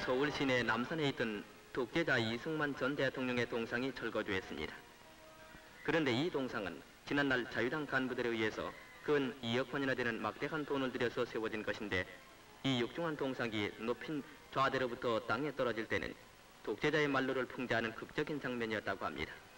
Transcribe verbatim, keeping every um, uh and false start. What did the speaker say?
서울 시내 남산에 있던 독재자 이승만 전 대통령의 동상이 철거되었습니다. 그런데 이 동상은 지난날 자유당 간부들에 의해서 근 이억 원이나 되는 막대한 돈을 들여서 세워진 것인데, 이 육중한 동상이 높인 좌대로부터 땅에 떨어질 때는 독재자의 말로를 풍자하는 극적인 장면이었다고 합니다.